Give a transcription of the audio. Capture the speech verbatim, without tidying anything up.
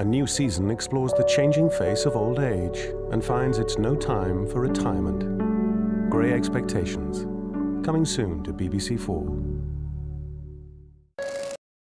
a new season explores the changing face of old age and finds it's no time for retirement. Grey Expectations, coming soon to B B C four.